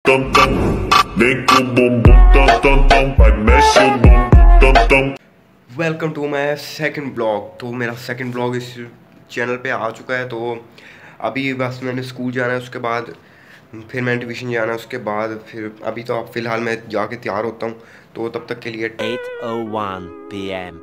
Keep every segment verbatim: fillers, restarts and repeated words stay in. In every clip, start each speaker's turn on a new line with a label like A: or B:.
A: Welcome to my second blog. तो मेरा second blog इस चैनल पे आ चुका है। तो अभी बस मैंने स्कूल जाना है, उसके बाद फिर मैंने ट्यूशन जाना है, उसके बाद फिर अभी तो अब फ़िलहाल मैं जाके तैयार होता हूँ। तो तब तक के लिए
B: eight oh one p m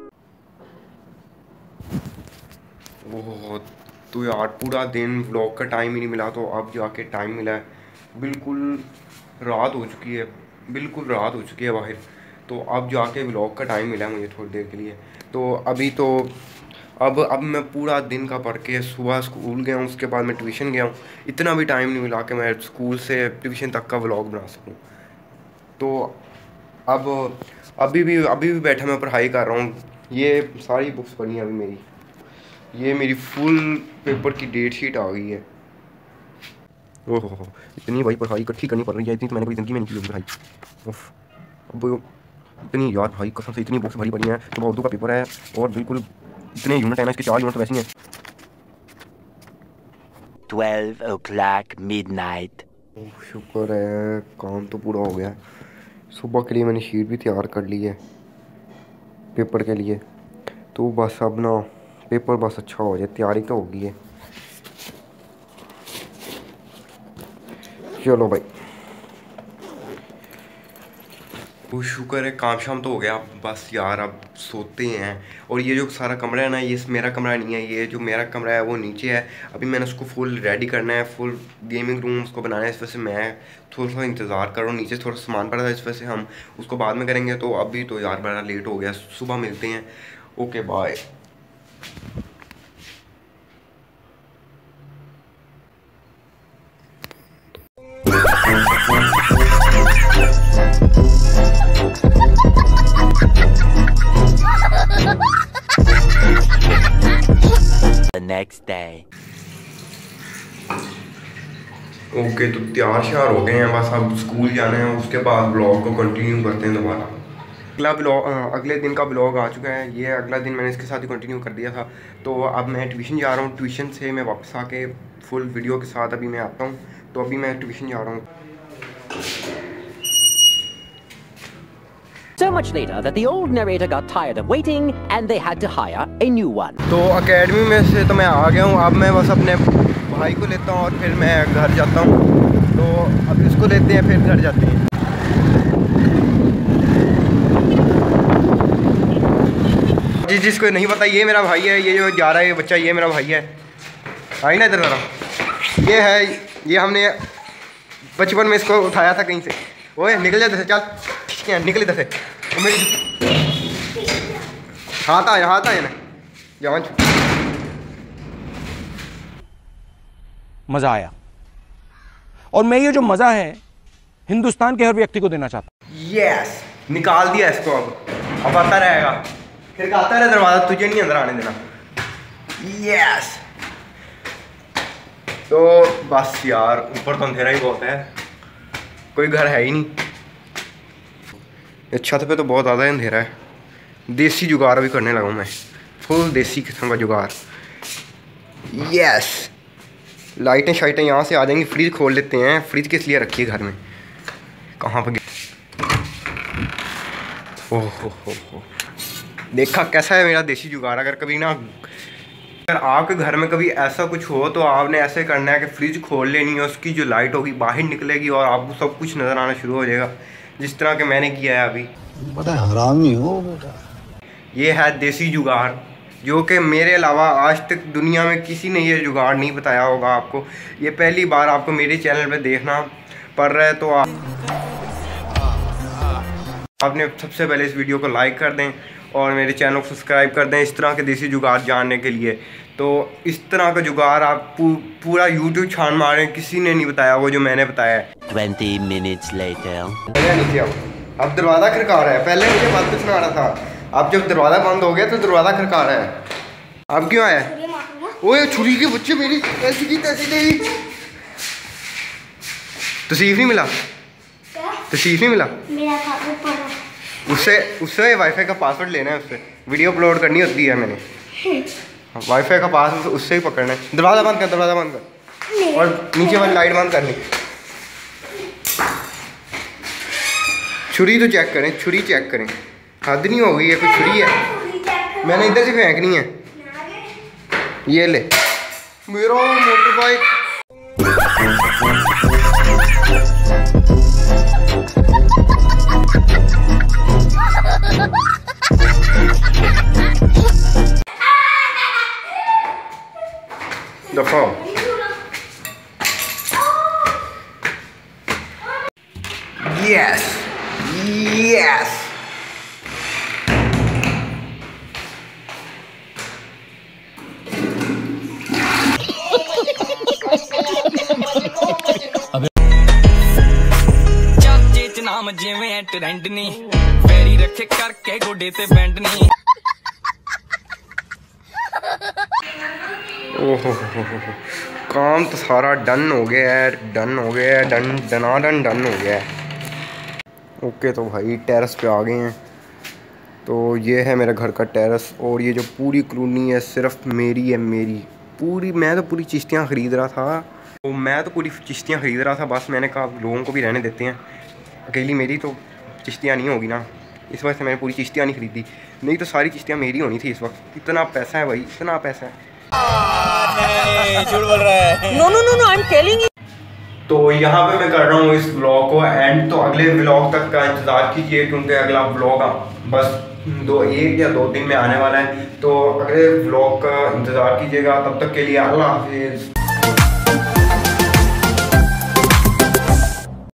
A: ओह तो यार पूरा दिन व्लॉग का टाइम ही नहीं मिला, तो अब जाके टाइम मिला है। बिल्कुल रात हो चुकी है, बिल्कुल रात हो चुकी है बाहर, तो अब जाके व्लॉग का टाइम मिला है मुझे थोड़ी देर के लिए। तो अभी तो अब अब मैं पूरा दिन का पढ़ के सुबह स्कूल गया हूँ, उसके बाद मैं ट्यूशन गया हूँ। इतना भी टाइम नहीं मिला कि मैं स्कूल से ट्यूशन तक का व्लॉग बना सकूँ। तो अब अभी भी अभी भी बैठा मैं पढ़ाई कर रहा हूँ। ये सारी बुक्स पढ़ी हैं अभी मेरी, ये मेरी फुल पेपर की डेट शीट आ गई है। ओहो हो, इतनी भाई पढ़ाई इकट्ठी करनी पड़ रही है, इतनी तो मैंने कोई ज़िंदगी में नहीं की पढ़ाई। उफ, अब इतनी यार भाई कसम से इतनी बुक्स भरी पड़ी हैं। सुबह उर्दू का पेपर है और बिल्कुल इतने यूनिट है ना, इसके चार यूनिट तो वैसे ही हैं।
B: twelve o'clock midnight.
A: शुक्र है काम तो पूरा हो गया। सुबह के लिए मैंने शीट भी तैयार कर ली है पेपर के लिए। तो बस अब ना पेपर बस अच्छा हो जाए, तैयारी तो होगी है। चलो भाई, वो शुक्र है काम शाम तो हो गया। बस यार अब सोते हैं। और ये जो सारा कमरा है ना, ये मेरा कमरा नहीं है, ये जो मेरा कमरा है वो नीचे है। अभी मैंने उसको फुल रेडी करना है, फुल गेमिंग रूम उसको बनाना है। इस वजह से मैं थोड़ा सा इंतज़ार कर रहा हूँ, नीचे थोड़ा सामान पड़ा था, इस वजह से हम उसको बाद में करेंगे। तो अभी तो यार बड़ा लेट हो गया, सुबह मिलते हैं। Okay bye.
B: The next day.
A: Okay तो तैयार श्यार हो गए हैं, बस अब स्कूल जाना है, उसके बाद ब्लॉग को कंटिन्यू करते हैं दोबारा। अगला ब्लॉग अगले दिन का ब्लॉग आ चुका है, ये अगला दिन मैंने इसके साथ ही कंटिन्यू कर दिया था। तो अब मैं ट्यूशन जा रहा हूँ, ट्यूशन से मैं वापस आके फुल वीडियो के साथ अभी मैं आता हूँ। तो अभी मैं ट्यूशन जा रहा हूँ।
C: So much later that the old narrator got tired of waiting and they had to hire a new one.
A: तो एकेडमी में से तो मैं आ गया हूँ, अब मैं बस अपने भाई को लेता हूँ और फिर मैं घर जाता हूँ। तो अब इसको लेते हैं फिर घर जाते हैं। जी जिसको नहीं पता, ये मेरा भाई है, ये जो जा रहा है ये बच्चा, ये मेरा भाई है। आई ना इधर जरा, ये है, ये हमने बचपन में इसको उठाया था कहीं से। ओए निकल जाते थे, चल निकल इधर से। मेरी हाथ आया हाथ आया ना जवान।
D: मज़ा आया, और मैं ये जो मज़ा है हिंदुस्तान के हर व्यक्ति को देना चाहता हूँ।
A: यस, निकाल दिया इसको, अब अब आता रहेगा, फिर आता रहे दरवाज़ा, तुझे नहीं अंदर आने देना। यस। तो बस यार ऊपर तो अंधेरा ही बहुत है, कोई घर है ही नहीं। छत पे तो बहुत ज़्यादा अंधेरा है। देसी जुगाड़ भी करने लगा हूँ मैं, फुल देसी किस्म का जुगाड़। यस, लाइटें शाइटें यहाँ से आ जाएंगी। फ्रिज खोल लेते हैं, फ्रिज किस लिए रखी है घर में, कहाँ पर? ओह हो हो हो, देखा कैसा है मेरा देसी जुगाड़। अगर कभी ना अगर आपके घर में कभी ऐसा कुछ हो तो आपने ऐसे करना है कि फ्रिज खोल लेनी है, उसकी जो लाइट होगी बाहर निकलेगी और आपको सब कुछ नज़र आना शुरू हो जाएगा, जिस तरह के मैंने किया है अभी।
E: बड़ा हरामी हो बेटा।
A: ये है देसी जुगाड़, जो कि मेरे अलावा आज तक दुनिया में किसी ने ये जुगाड़ नहीं बताया होगा आपको। ये पहली बार आपको मेरे चैनल पे देखना पड़ रहा है, तो आप आपने सबसे पहले इस वीडियो को लाइक कर दें और मेरे चैनल को सब्सक्राइब कर दें इस तरह के देसी जुगाड़ जानने के लिए। तो इस तरह का जुगाड़ आप पू, पूरा यूट्यूब छान मारें, किसी ने नहीं बताया वो जो मैंने बताया है।
B: Twenty minutes later.
A: नीचे आओ, अब दरवाज़ा खड़का रहा है, पहले मुझे बात तो सुना रहा था, अब जब दरवाज़ा बंद हो गया तो दरवाज़ा खड़का रहा है। अब क्यों आया? ओए छुरी के बच्चे, मेरी ऐसी की तैसी नहीं। तसीफ नहीं मिला, तसीफ नहीं मिला। उससे उससे वाईफाई का पासवर्ड लेना है, उससे वीडियो अपलोड करनी होती है मैंने। वाईफाई का पासवर्ड उससे ही पकड़ना है। दरवाज़ा बंद कर, दरवाज़ा बंद कर, और नीचे वाली लाइट बंद करनी। छुरी तो चेक करें, छुरी चेक करें, हद नहीं हो गई है, कोई छुरी है, मैंने इधर से फेंकनी है। ये ले मेरा मोटर बाइक। दफा यस यस।
F: चाचे च नाम जिवें ट्रेंड नी, पैरी रखे करके गोडे ते बैंड नी।
A: ओहो हो हो हो, काम तो सारा डन हो गया है, डन हो गया है, डन डना डन डन हो गया है। ओके तो भाई टेरेस पे आ गए हैं। तो ये है मेरे घर का टेरेस, और ये जो पूरी कॉलोनी है सिर्फ मेरी है, मेरी पूरी। मैं तो पूरी चिश्तियाँ ख़रीद रहा था, तो मैं तो पूरी चिश्तियाँ ख़रीद रहा था, बस मैंने कहा लोगों को भी रहने देते हैं, अकेली मेरी तो चिश्तियाँ नहीं होगी ना, इस वजह से मैंने पूरी चिश्तियाँ नहीं ख़रीदी, नहीं तो सारी चिश्तियाँ मेरी होनी थी इस वक्त। इतना पैसा है भाई, इतना पैसा है।
F: झूठ बोल रहा है।
C: No, no, no, no, I'm telling you.
A: तो यहाँ पे मैं कर रहा हूँ इस ब्लॉग को एंड, तो अगले ब्लॉग तक का इंतज़ार कीजिए, क्योंकि अगला ब्लॉग बस दो एक या दो दिन में आने वाला है। तो अगले ब्लॉग का इंतज़ार कीजिएगा, तब तक के लिए अल्लाह हाफिज़।